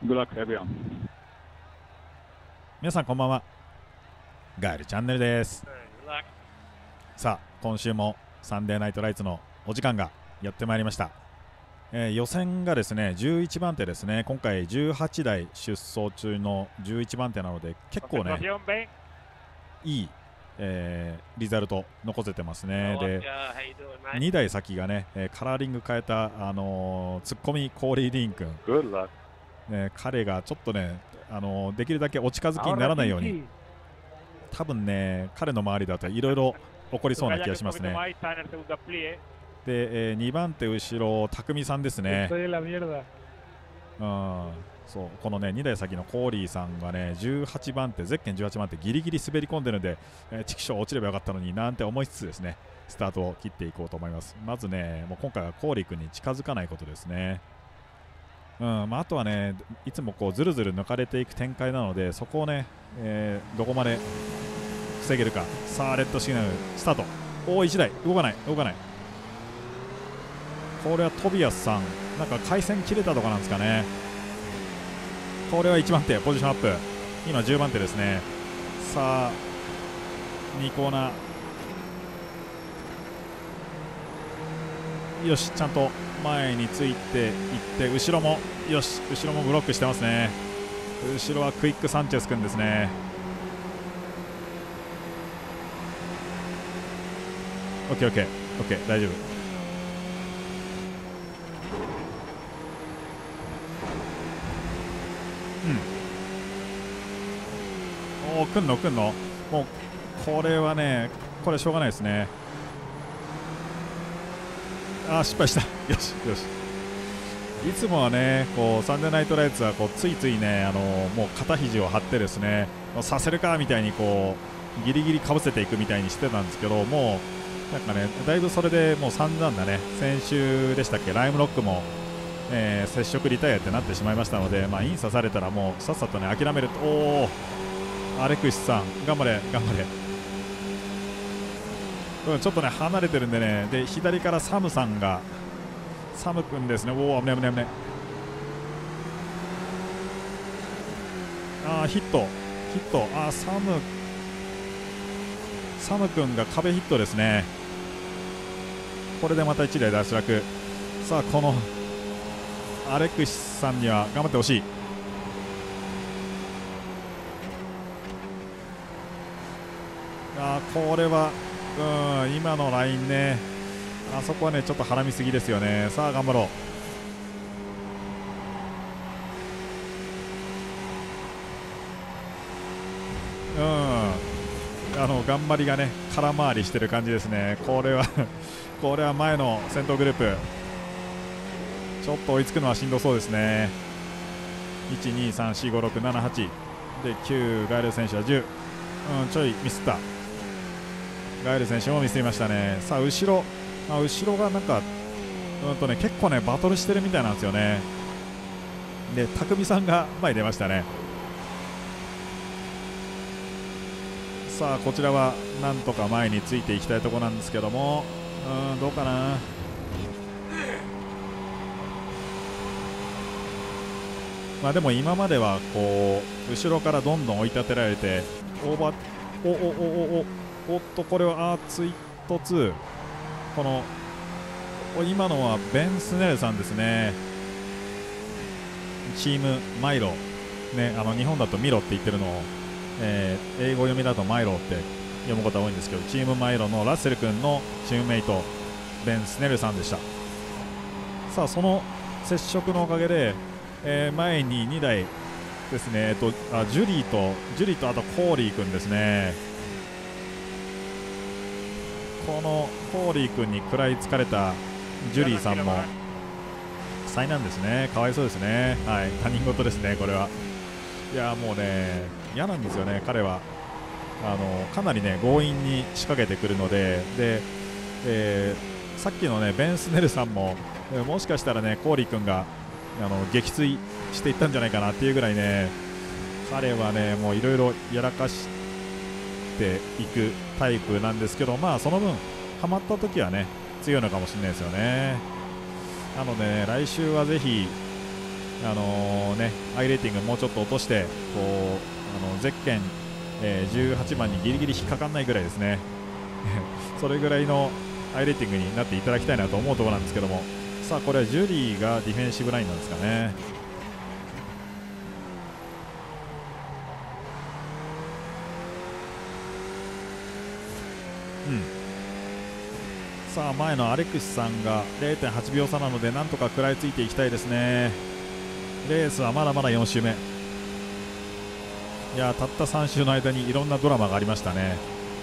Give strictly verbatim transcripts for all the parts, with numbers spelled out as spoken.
Good luck, everyone. 皆さんこんばんは。ガエルチャンネルです。さあ今週もサンデーナイトライツのお時間がやってまいりました。えー、予選がですねじゅういちばん手ですね。今回じゅうはちだい出走中のじゅういちばん手なので結構ねいい、えー、リザルト残せてますね。でにだい先がね、えー、カラーリング変えた、あのー、ツッコミコーリー・リーン君、ね、彼がちょっとね、あのー、できるだけお近づきにならないように多分ね彼の周りだといろいろ起こりそうな気がしますね。で、えー、にばん手後ろ匠さんですね。うん、そうこのねにだい先のコーリーさんがねじゅうはちばん手、ゼッケンじゅうはちばん手ギリギリ滑り込んでるんで、えー、チキショー落ちればよかったのになんて思いつつですねスタートを切っていこうと思います。まずねもう今回はコーリー君に近づかないことですね。うんまあ、あとはねいつもこうずるずる抜かれていく展開なのでそこをね、えー、どこまで防げるか。さあレッドシグナルスタート。おおいちだい動かない動かない。これはトビアスさんなんか回線切れたとかなんですかね。これはいちばん手ポジションアップ。今じゅうばん手ですね。さあにコーナーよしちゃんと前についていって後ろもよし後ろもブロックしてますね。後ろはクイックサンチェス君ですね。オッケーオッケーオッケー大丈夫。うんおお来んの来んのもうこれはねこれしょうがないですね。あー失敗したよしよし。いつもはねこうサンデーナイトライツはこうついついねあのもう肩肘を張ってですねさせるかみたいにこうギリギリかぶせていくみたいにしてたんですけどもうなんかねだいぶそれでもう散々なね先週でしたっけライムロックも、えー、接触リタイアってなってしまいましたので、まあ、イン刺されたらもうさっさとね諦めると。おーアレクシさん頑張れ頑張れ。うん、ちょっとね離れてるんでねで左からサムさんがサム君ですね。おお危ない危ない危ない。あーヒットヒットあーサムサム君が壁ヒットですね。これでまたいちだい脱落。さあこのアレクシさんには頑張ってほしい。あーこれはうん今のラインねあそこはねちょっとはらみすぎですよね。さあ頑張ろう。うんあの頑張りがね空回りしてる感じですね。これはこれは前の先頭グループちょっと追いつくのはしんどそうですね。いちにさんしごろくななはちできゅうガエル選手はじゅう、うん、ちょいミスった。ガエル選手もミスりましたね。さあ後ろ、まあ、後ろがなんかうんとね結構ねバトルしてるみたいなんですよね。で匠さんが前に出ましたね。さあこちらはなんとか前についていきたいところなんですけどもうんどうかな。まあでも今まではこう後ろからどんどん追い立てられてオーバーおおおおおおっとこれはあーツイートツーこの今のはベン・スネルさんですね。チームマイロねあの日本だとミロって言ってるのを、えー、英語読みだとマイロって読むことが多いんですけどチームマイロのラッセル君のチームメイトベン・スネルさんでした。さあその接触のおかげで、えー、前ににだいですね、えっと、あジュリーとジュリーとあとコーリー君ですね。このコーリー君に食らいつかれたジュリーさんも災難ですね。かわいそうですね。はい、他人事ですねこれは。いやもうね嫌なんですよね彼は。あのかなりね強引に仕掛けてくるのでで、えー、さっきのねベン・スネルさんももしかしたらねコーリー君があの撃墜していったんじゃないかなっていうぐらいね彼はねもういろいろやらかしていくタイプなんですけどまあその分ハマった時はね強いのかもしれないですよね。なので、ね、来週はぜひあのー、ね、アイレーティングもうちょっと落としてこうあのゼッケン、えー、じゅうはちばんにギリギリ引っかかんないぐらいですねそれぐらいのアイレーティングになっていただきたいなと思うところなんですけども、さあこれはジュリーがディフェンシブラインなんですかね。うん、さあ前のアレクシさんが れいてんはちびょう差なのでなんとか食らいついていきたいですね。レースはまだまだよん周目。いやたったさん周の間にいろんなドラマがありましたね。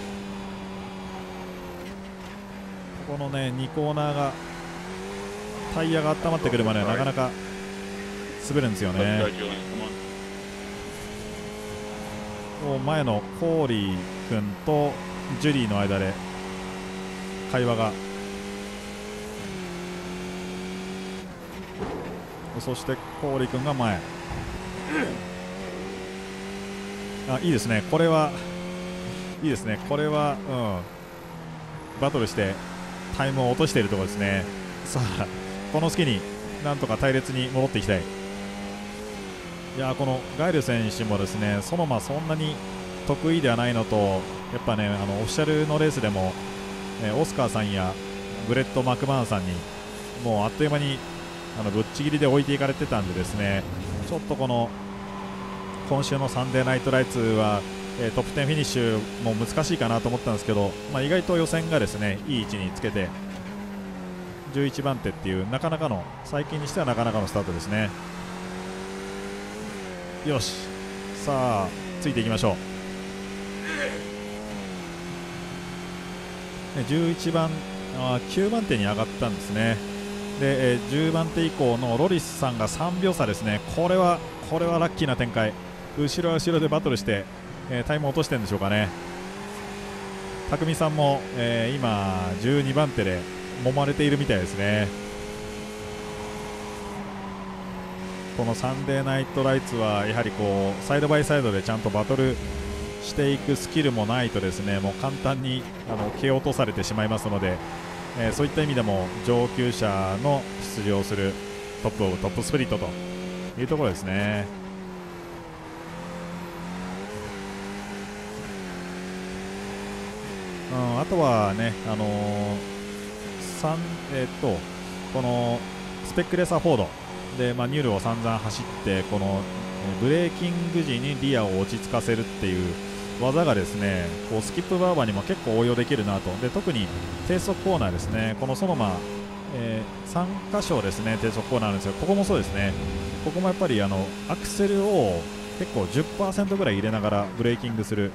このねにコーナーがタイヤが温まってくるまではなかなか滑るんですよね。前のコーリー君とジュリーの間で会話が、そしてコーリー君が前、あいいですね、これはいいですね、これは、うん、バトルしてタイムを落としているところですね。さあこの隙になんとか隊列に戻っていきたい。いやこのガイル選手もですねそのままそんなに得意ではないのと、やっぱねあのオフィシャルのレースでも、えー、オスカーさんやブレッド・マクバーンさんにもうあっという間にあのぶっちぎりで置いていかれてたんでですね、ちょっとこの今週のサンデーナイトライツは、えー、トップじゅうフィニッシュも難しいかなと思ったんですけど、まあ、意外と予選がですねいい位置につけてじゅういちばん手っていうなかなかの最近にしてはなかなかのスタートですね。よしさあついていきましょう。じゅういちばんあきゅうばん手に上がったんですね。で、えー、じゅうばん手以降のロリスさんがさんびょう差ですね。これはこれはラッキーな展開。後ろは後ろでバトルして、えー、タイムを落としてるんでしょうかね。匠さんも、えー、今じゅうにばん手で揉まれているみたいですね。このサンデーナイトライツはやはりこうサイドバイサイドでちゃんとバトルしていくスキルもないとですねもう簡単にあの蹴落とされてしまいますので、えー、そういった意味でも上級者の出場するトップオブトップスプリットというところですね。うん、あとはね、あのーえー、っとこのスペックレーサーフォードで、まあ、ニュールを散々走ってこのブレーキング時にリアを落ち着かせるっていう技がですねこうスキップバーバーにも結構応用できるなと。で特に低速コーナーですね、このソノマ、えー、さん箇所ですね低速コーナーなんですが、ここもそうですね、ここもやっぱりあのアクセルを結構 じゅっパーセント ぐらい入れながらブレーキングする、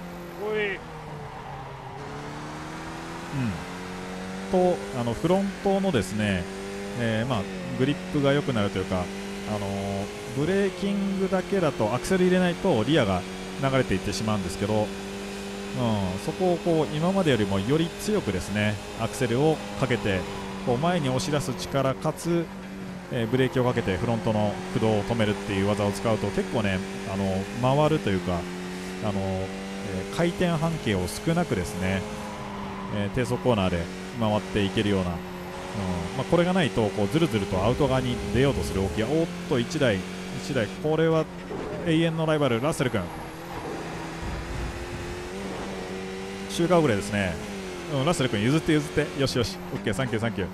うん、とあのフロントのですね、えーまあ、グリップが良くなるというか、あのー、ブレーキングだけだとアクセル入れないとリアが流れていってしまうんですけど、うん、そこをこう今までよりもより強くですねアクセルをかけてこう前に押し出す力かつ、えー、ブレーキをかけてフロントの駆動を止めるっていう技を使うと結構ねあの回るというか、あのえー、回転半径を少なくですね、えー、低速コーナーで回っていけるような、うんまあ、これがないとこうずるずるとアウト側に出ようとする動きが、おっといちだいいちだいこれは永遠のライバルラッセル君周回遅れですね、うん、ラッセル君譲って譲って、よしよし OK サンキューサンキュ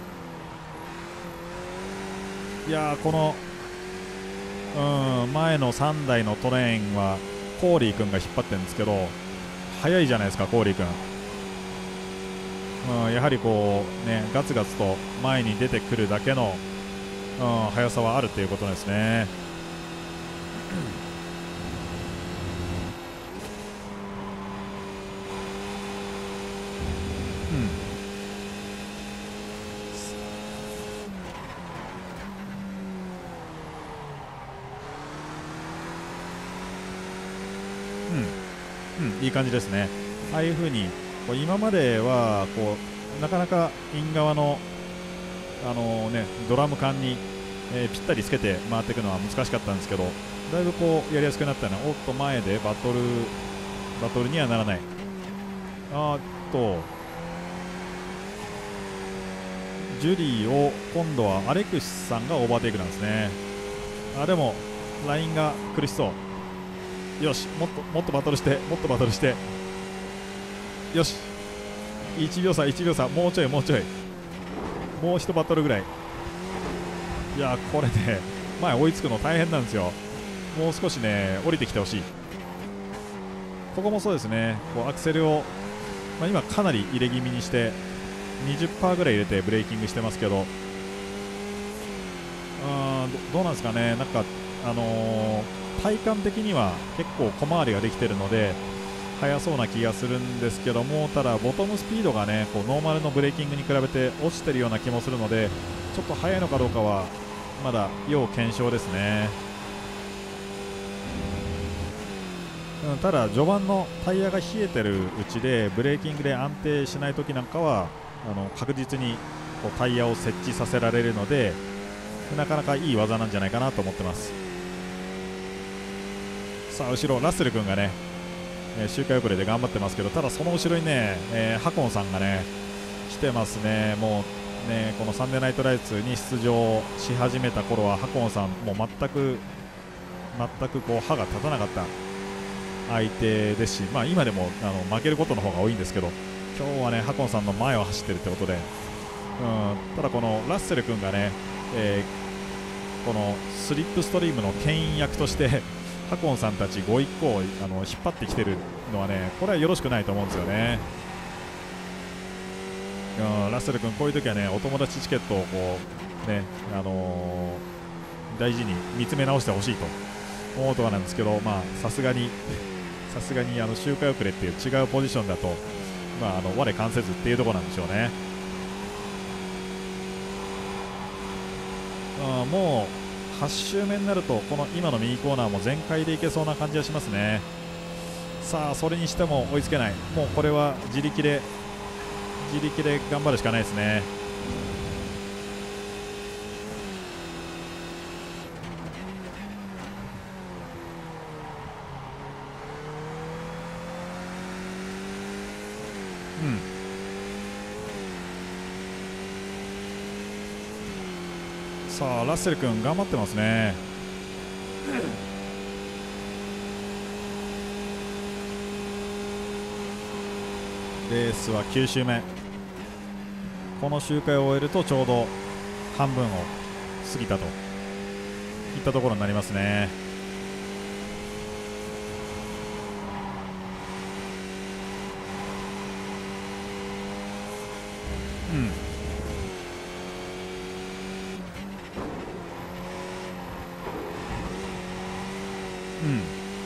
ー。いやーこの、うん、前のさんだいのトレーンはコーリー君が引っ張ってるんですけど速いじゃないですかコーリー君、うん、やはりこうねガツガツと前に出てくるだけの、うん、速さはあるということですね。うん、うん、いい感じですね。ああいう風にこう今まではこうなかなかイン側の、あのーね、ドラム缶に、えー、ぴったりつけて回っていくのは難しかったんですけど、だいぶこうやりやすくなったのは、おっと前でバトルバトルにはならない。あーっとジュリーを今度はアレクシさんがオーバーテイクなんですね。 あでもラインが苦しそう。よし、もっともっとバトルして、もっとバトルして、よし、いちびょう差、いちびょう差、もうちょい、もうちょい、もう一バトルぐらい。いやこれね、前追いつくの大変なんですよ。もう少しね降りてきてほしい。ここもそうですね、こうアクセルを、まあ、今かなり入れ気味にして にじゅっパーセント ぐらい入れてブレーキングしてますけど、あど, どうなんですかね、なんか、あのー、体感的には結構小回りができているので速そうな気がするんですけども、ただボトムスピードがねこうノーマルのブレーキングに比べて落ちてるような気もするので、ちょっと速いのかどうかはまだ要検証ですね。うん、ただ序盤のタイヤが冷えてるうちでブレーキングで安定しない時なんかはあの確実にこうタイヤを設置させられるので、なかなかいい技なんじゃないかなと思ってます。さあ後ろラッセル君がね、えー、周回遅れで頑張ってますけど、ただその後ろにね、えー、ハコンさんがね来てますね。もうねこのサンデーナイトライツに出場し始めた頃はハコンさんもう全く全くこう歯が立たなかった相手ですし、まあ、今でもあの負けることの方が多いんですけど、今日はねハコンさんの前を走ってるってことで、うん、ただこのラッセル君がね、えー、このスリップストリームの牽引役としてハコンさんたちご一行をあの引っ張ってきてるのはね、これはよろしくないと思うんですよね。うん、ラッセル君こういう時はねお友達チケットをこうね、あのー、大事に見つめ直してほしいと思うところなんですけど、まあさすがにさすがにあの周回遅れっていう違うポジションだと、まあ、あの我関せずっていうところなんでしょうね。あもうはち周目になるとこの今の右コーナーも全開でいけそうな感じがしますね。さあそれにしても追いつけない。もうこれは自力で自力で頑張るしかないですね。うん、さあラッセル君頑張ってますね。レースはきゅう周目、この周回を終えるとちょうど半分を過ぎたといったところになりますね。うん、うん、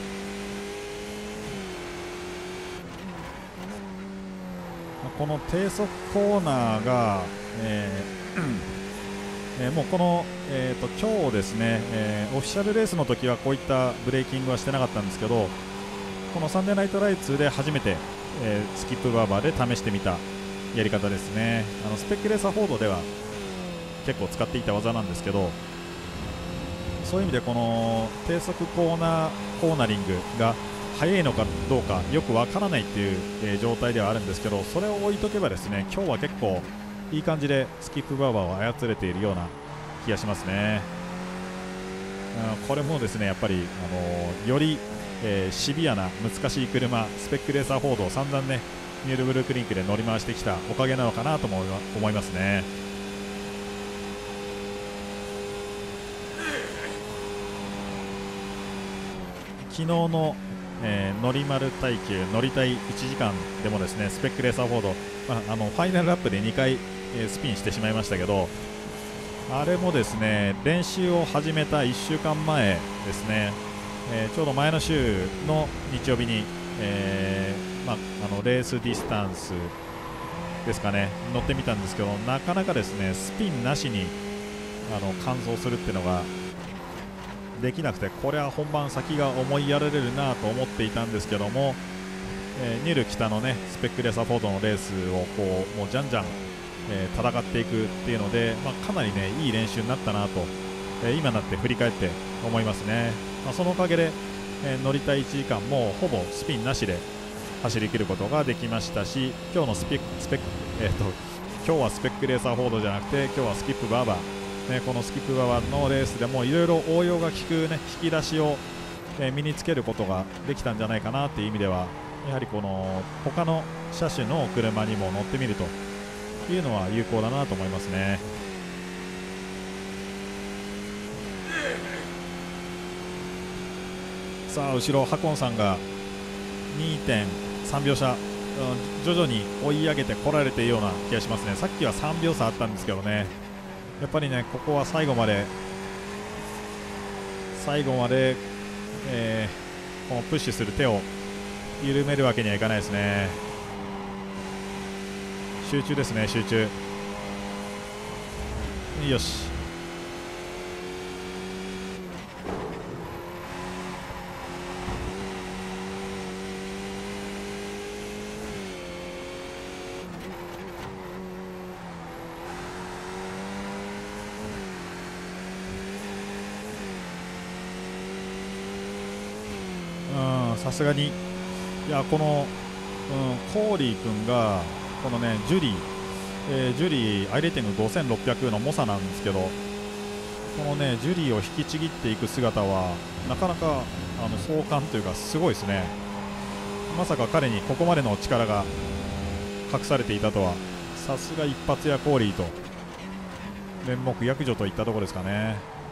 この低速コーナーが、えーえー、もうこの、えー、と今日ですね、えー、オフィシャルレースの時はこういったブレーキングはしてなかったんですけど、このサンデーナイトライツで初めて、えー、スキップバーバーで試してみたやり方ですね。あのスペックレーサーフォードでは結構使っていた技なんですけど、そういう意味でこの低速コーナーコーナリングが速いのかどうかよくわからないっていう、えー、状態ではあるんですけど、それを置いとけばですね今日は結構いい感じでスキップバーバーを操れているような気がしますね。うん、これもですねやっぱり、あのー、より、えー、シビアな難しい車スペックレーサーフォードを散々ねニュールブルクリンクで乗り回してきたおかげなのかなとも思いますね。昨日の、えー、乗り丸耐久乗りたいいちじかんでもですねスペックレーサーフォード、まあ、あのファイナルラップでにかい、えー、スピンしてしまいましたけど、あれもですね練習を始めたいっしゅうかんまえですね、えー、ちょうど前の週の日曜日に、えーまあ、あのレースディスタンスですかね乗ってみたんですけど、なかなかですねスピンなしにあの完走するっていうのができなくて、これは本番先が思いやられるなと思っていたんですけども、えー、ニュル北のねスペックレーサーフォードのレースをこうもうじゃんじゃん、えー、戦っていくっていうので、まあ、かなりねいい練習になったなと、えー、今になって振り返って思いますね。まあ、そのおかげで、えー、乗りたいいちじかんもほぼスピンなしで走り切ることができましたし、今日のスペックスペック、えー、と今日はスペックレーサーフォードじゃなくて今日はスキップバーバーね、このスキップ側のレースでもいろいろ応用が効く、ね、引き出しを、えー、身につけることができたんじゃないかなという意味では、やはりこの他の車種の車にも乗ってみるというのは有効だなと思いますね。さあ後ろハコンさんが にてんさん 秒差、徐々に追い上げてこられているような気がしますね。さっきはさんびょう差あったんですけどね、やっぱりねここは最後まで最後まで、えー、このプッシュする手を緩めるわけにはいかないですね。集中ですね、集中。よし、さすがに、いやこの、うん、コーリー君がこのねジュリー、えー、ジュリーアイレーティングごせんろっぴゃくの猛者なんですけど、このねジュリーを引きちぎっていく姿はなかなかあの壮観というかすごいですね。まさか彼にここまでの力が隠されていたとは。さすが一発屋コーリーと面目躍如といったところですかね。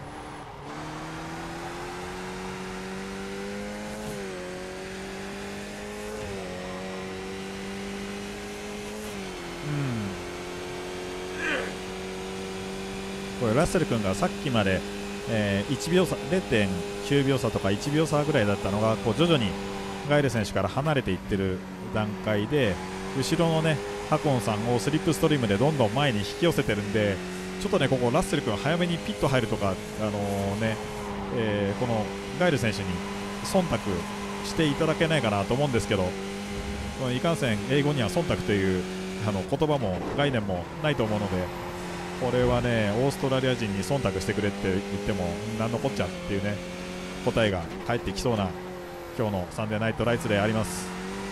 これラッセル君がさっきまで、えー、いちびょう差 れいてんきゅうびょう差とかいちびょう差ぐらいだったのがこう徐々にガイル選手から離れていってる段階で、後ろのねハコンさんをスリップストリームでどんどん前に引き寄せてるんで、ちょっとねここラッセル君早めにピット入るとか、あのー、ねえー、このガイル選手に忖度していただけないかなと思うんですけど、いかんせん英語には忖度というあの言葉も概念もないと思うので、これはねオーストラリア人に忖度してくれって言っても何のこっちゃっていうね答えが返ってきそうな今日のサンデーナイトライツであります。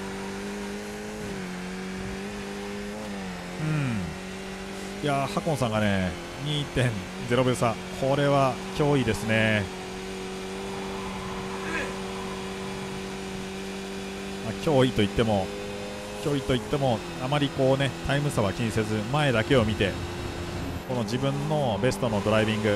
うん、いやハコンさんがね にてんゼロ 秒差、これは脅威ですね。まあ、脅威といっても脅威といってもあまりこうねタイム差は気にせず前だけを見て、この自分のベストのドライビング、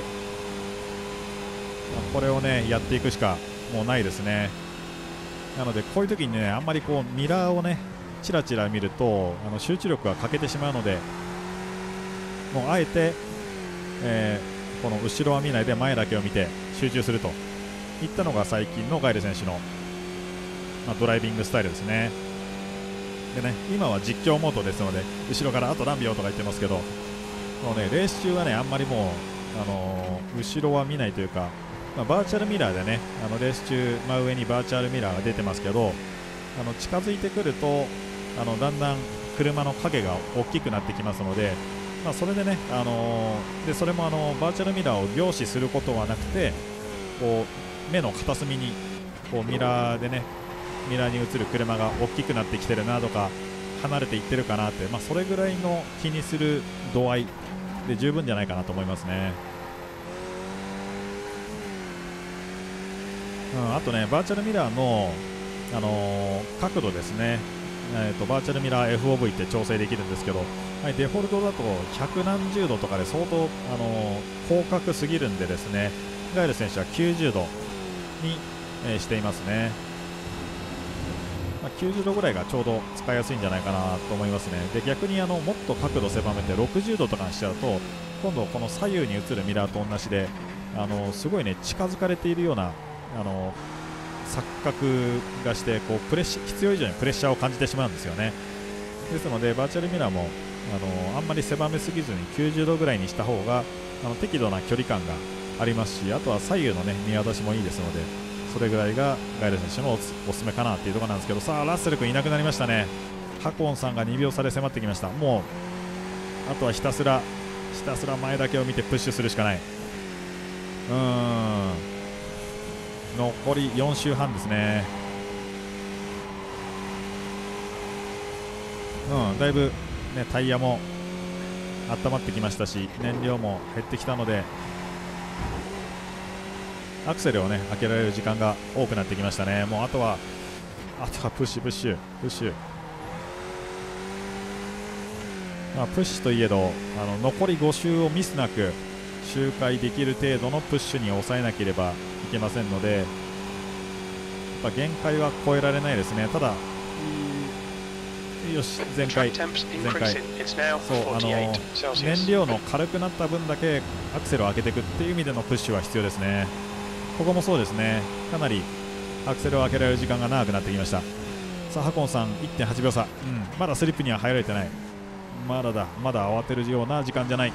これをねやっていくしかもうないですね。なのでこういう時にねあんまりこうミラーをねチラチラ見るとあの集中力が欠けてしまうので、もうあえて、えー、この後ろは見ないで前だけを見て集中するといったのが最近のガイル選手の、まあ、ドライビングスタイルですね。でね今は実況モードですので後ろからあと何秒とか言ってますけど、もうねレース中はねあんまりもう、あのー、後ろは見ないというか、まあ、バーチャルミラーでねあのレース中真上にバーチャルミラーが出てますけど、あの近づいてくるとあのだんだん車の影が大きくなってきますので、まあ、それでね、あのー、でそれもあのバーチャルミラーを凝視することはなくて、こう目の片隅にこうミラーでねミラーに映る車が大きくなってきてるなとか離れていってるかなって、まあ、それぐらいの気にする度合いで十分じゃないかなと思いますね。うん、あとねバーチャルミラーの、あのー、角度ですね、えーと、バーチャルミラー エフオーブイ って調整できるんですけど、はい、デフォルトだと百何十度とかで相当、あのー、広角すぎるんでですね、ガイル選手はきゅうじゅうどに、えー、していますね。まあ、きゅうじゅうどぐらいがちょうど使いやすいんじゃないかなと思いますね。で逆にあのもっと角度狭めてろくじゅうどとかにしちゃうと、今度この左右に映るミラーと同じで、あのすごいね近づかれているようなあの錯覚がして、こうプレッシ必要以上にプレッシャーを感じてしまうんですよね。ですのでバーチャルミラーもあのあんまり狭めすぎずにきゅうじゅうどぐらいにした方があの適度な距離感がありますし、あとは左右の、ね、見渡しもいいですので、それぐらいがガイル選手のおすおすすめかなっていうところなんですけど、さあラッセル君いなくなりましたね。ハコンさんがにびょう差で迫ってきました。もうあとはひたすらひたすら前だけを見てプッシュするしかない。うーん、残りよん周半ですね。うん、だいぶ、ね、タイヤも温まってきましたし燃料も減ってきたので、 アクセルをね開けられる時間が多くなってきましたね。もうあとはあとはプッシュプッシュプッシュ、まあ、プッシュといえどあの残りご周をミスなく周回できる程度のプッシュに抑えなければいけませんので、やっぱ限界は超えられないですね。ただよし、前回前回そうあの燃料の軽くなった分だけアクセルを上げていくっていう意味でのプッシュは必要ですね。ここもそうですね、かなりアクセルを上げられる時間が長くなってきました。さあハコンさん いってんはちびょう差、うん、まだスリップには入られてない、まだだまだ慌てるような時間じゃない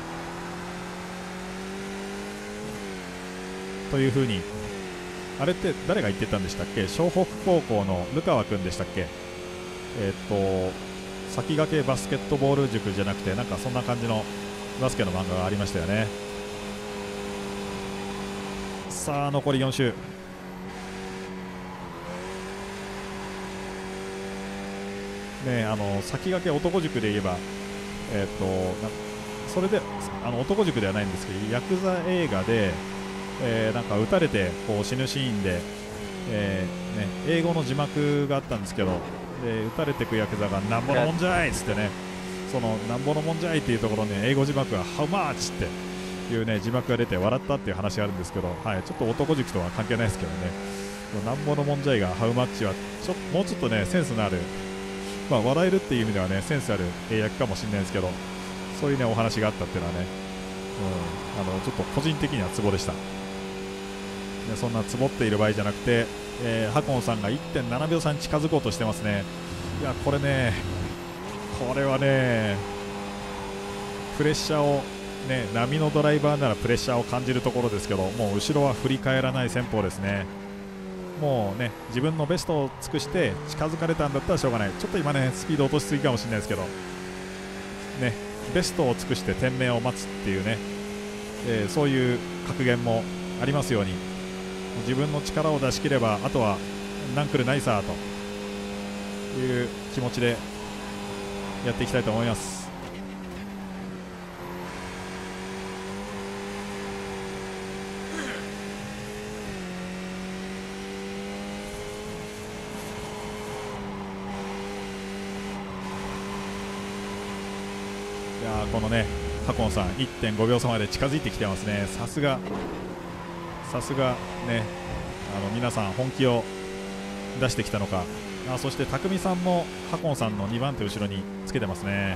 というふうに、あれって誰が言ってたんでしたっけ、湘北高校のル川君でしたっけ、えー、っと先駆けバスケットボール塾じゃなくてなんかそんな感じのバスケの漫画がありましたよね。さあ残りよん周、ね、あの先駆け男塾で言えば、えー、っとなそれであの男塾ではないんですけどヤクザ映画で、えー、なんか撃たれてこう死ぬシーンで、えーね、英語の字幕があったんですけど、で撃たれてくヤクザがなんぼのもんじゃいっつってね、そのなんぼのもんじゃいっていうところに英語字幕が How much っていうね字幕が出て笑ったっていう話があるんですけど、はい、ちょっと男塾とは関係ないですけどね、なんぼのもんじゃいが How much はちょもうちょっとねセンスのある、まあ、笑えるっていう意味ではねセンスある英訳かもしれないですけど、そういうねお話があったっていうのはね、うん、あのちょっと個人的にはツボでした。でそんなツボっている場合じゃなくて、えー、ハコンさんが いってんななびょう差に近づこうとしてますね。いやこれねこれはねプレッシャーをね、波のドライバーならプレッシャーを感じるところですけど、もう後ろは振り返らない戦法ですね。もうね自分のベストを尽くして近づかれたんだったらしょうがない。ちょっと今ねスピード落としすぎかもしれないですけどね、ベストを尽くして天命を待つっていうね、えー、そういう格言もありますように、自分の力を出し切ればあとはナンクルないさという気持ちでやっていきたいと思います。いやこのねハコンさん いってんごびょう差まで近づいてきてますね。さすがさすがね、あの皆さん本気を出してきたのか。あそして匠さんもハコンさんのにばん手後ろにつけてますね。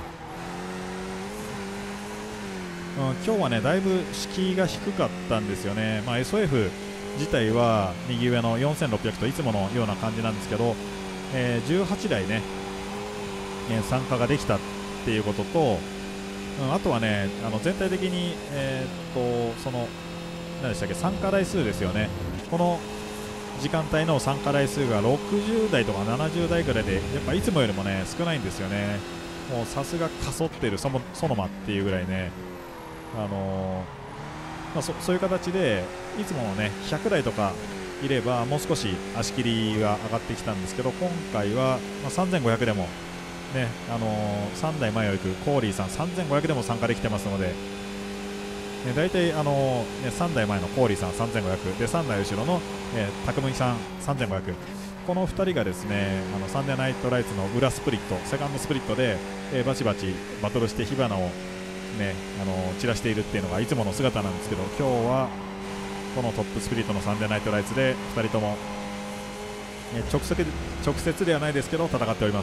うん、今日はねだいぶ敷居が低かったんですよね。まあ、エスオーエフ 自体は右上のよんせんろっぴゃくといつものような感じなんですけど、えー、じゅうはちだいね、えー、参加ができたっていうことと、うん、あとはねあの全体的に、えー、っとその何でしたっけ参加台数ですよね。この時間帯の参加台数がろくじゅうだいとかななじゅうだいぐらいでやっぱいつもよりもね少ないんですよね。もうさすがかそってるそのそのまっていうぐらいね、あのーまあ、そ, そういう形でいつものねひゃくだいとかいればもう少し足切りが上がってきたんですけど、今回は、まあ、さんぜんごひゃくでもね、あのー、さんだいまえを行くコーリーさんさんぜんごひゃくでも参加できてますので、ね、大体、あのーね、さんだいまえのコーリーさんさんぜんごひゃくでさんだい後ろの、えー、匠さんさんぜんごひゃく、このふたりがですねあのサンデーナイトライツの裏スプリットセカンドスプリットで、えー、バチバチバトルして火花を、ねあのー、散らしているっていうのがいつもの姿なんですけど、今日はこのトップスピリットのサンデーナイトライツでふたりとも、ね、直接直接ではないですけど戦っております。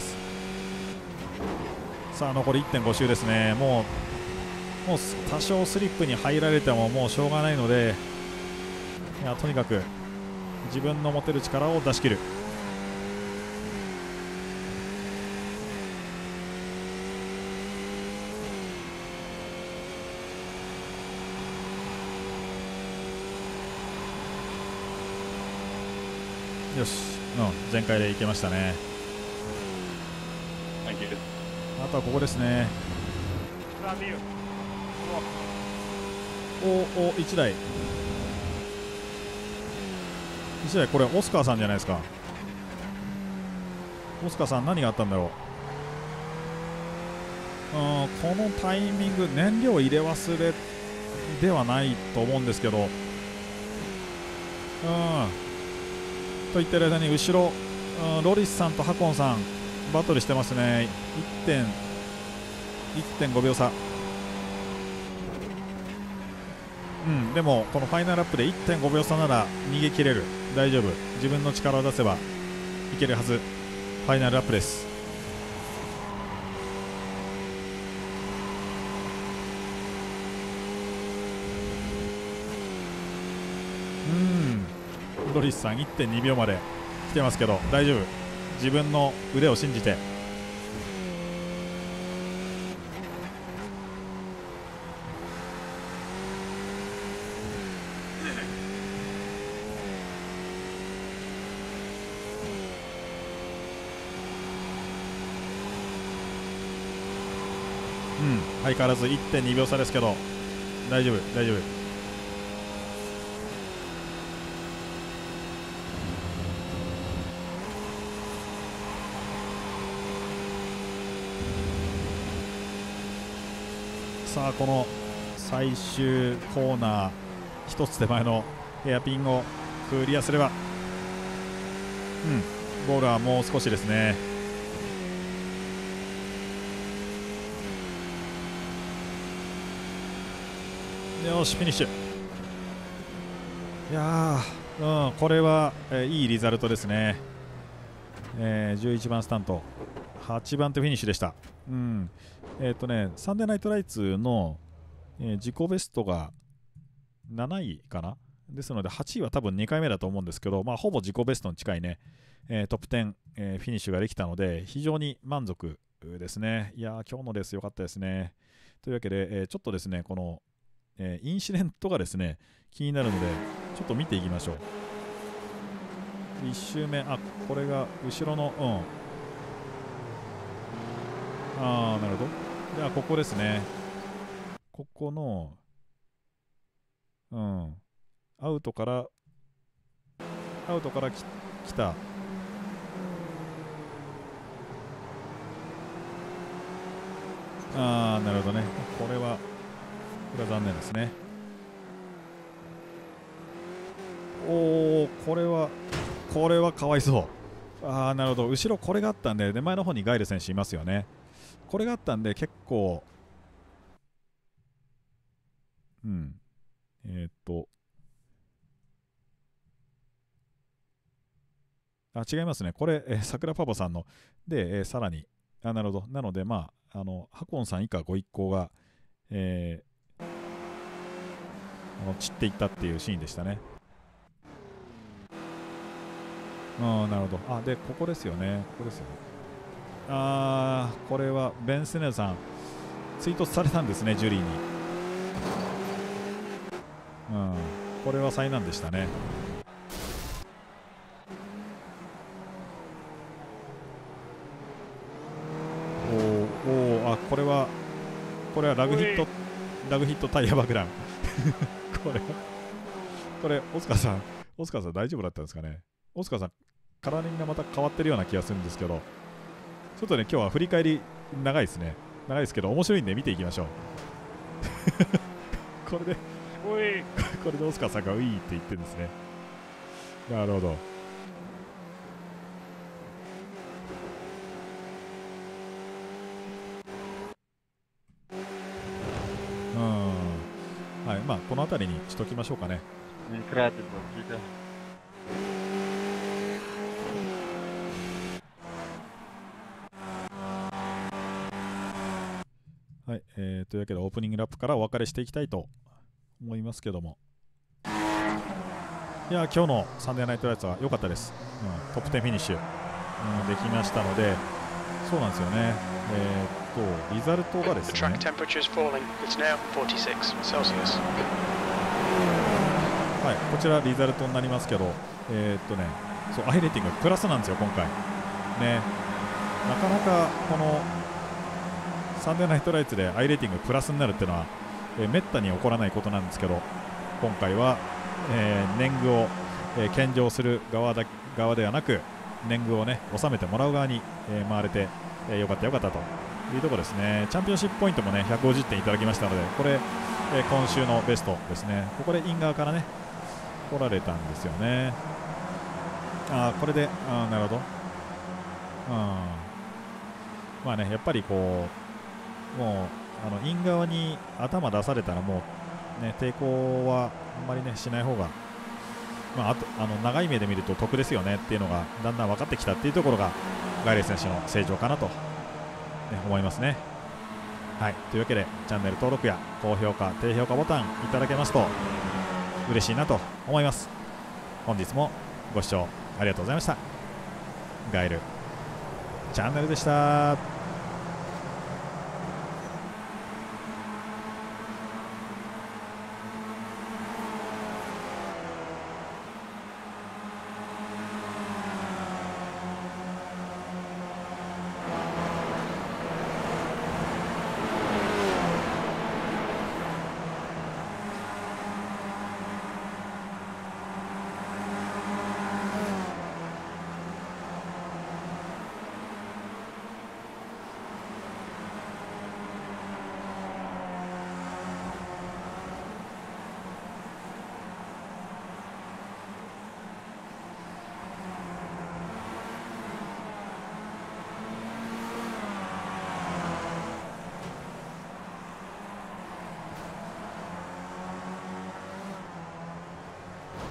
さあ残り いってんご 周ですね。もうもう多少スリップに入られてももうしょうがないので、いやとにかく自分の持てる力を出し切る。よし、うん、全開でいけましたね。あとはここですね。おおいちだいいちだいこれオスカーさんじゃないですか。オスカーさん何があったんだろう。うんこのタイミング燃料入れ忘れではないと思うんですけど、うん、と言ってる間に後ろ、うん、ロリスさんとハコンさんバトルしてますね。いってんごびょう差。うん、でもこのファイナルアップで いってんごびょう差なら逃げ切れる、大丈夫、自分の力を出せばいけるはず。ファイナルアップです。うん、ロリスさん いってんにびょうまで来てますけど大丈夫、自分の腕を信じて。うん、相変わらず いってんにびょう差ですけど大丈夫大丈夫。さあこの最終コーナー一つ手前のヘアピンをクリアすれば、うん、ゴールはもう少しですね。よしフィニッシュ。いやー、うん、これは、えー、いいリザルトですね。えー、じゅういちばんスタント、はちばん手フィニッシュでした。うんえーとね、サンデーナイトライツの、えー、自己ベストがなないかな。ですのではちいは多分にかいめだと思うんですけど、まあ、ほぼ自己ベストに近いね、えー、トップじゅう、えー、フィニッシュができたので非常に満足ですね。いやー今日のレース良かったですね。というわけで、えー、ちょっとですねこの、えー、インシデントがですね気になるのでちょっと見ていきましょう。いっ周目、あこれが後ろの、うん、ああなるほど。じゃあここですね、ここのうんアウトからアウトからき来たああなるほどね。これはこれは残念ですね。おおこれはこれはかわいそう。ああなるほど、後ろこれがあったんで、で前の方にガイル選手いますよね。これがあったんで結構うんえー、っとあ違いますね、これ、えー、桜パパさんので、えー、さらにあなるほど、なのでまああのハコンさん以下ご一行が、えー、あの散っていったっていうシーンでしたね。あなるほど。あでここですよね、ここですよね。あーこれはベン・セネルさん追突されたんですね、ジュリーに。うんこれは災難でしたね。おおあこれはこれはラグヒットラグヒットタイヤ爆弾これこれオスカーさんオスカーさん大丈夫だったんですかね。オスカーさんカラーリングがまた変わってるような気がするんですけど、ちょっとね今日は振り返り長いですね。長いですけど面白いんで見ていきましょうこれでこれでオスカーさんがウィーって言ってるんですね。なるほど。うんはいまあこの辺りにしときましょうかね。はい、えー、というわけでオープニングラップからお別れしていきたいと思いますけども、いや今日のサンデーナイトライツは良かったです、うん、トップじゅうフィニッシュ、うん、できましたので、そうなんですよね。えー、っとリザルトがですね、はい、こちらリザルトになりますけど、えー、っとねそうアイレーティングプラスなんですよ今回ね。なかなかこのサンデーナイトライツでアイレーティングプラスになるっていうのは、えー、めったに起こらないことなんですけど、今回は、えー、年貢を、えー、献上する側だ側ではなく年貢をね納めてもらう側に、えー、回れて、えー、よかったよかったというところですね。チャンピオンシップポイントもねひゃくごじゅってんいただきましたので、これえー、今週のベストですね。ここでイン側からね来られたんですよね。あこれであなるほど、うん、まあねやっぱりこうもうあのイン側に頭出されたらもうね抵抗はあんまりねしない方が、まあ、あとあの長い目で見ると得ですよねっていうのがだんだん分かってきたっていうところがガイレス選手の成長かなと、ね、思いますね。はい、というわけでチャンネル登録や高評価低評価ボタンいただけますと嬉しいなと思います。本日もご視聴ありがとうございました。ガイルチャンネルでした。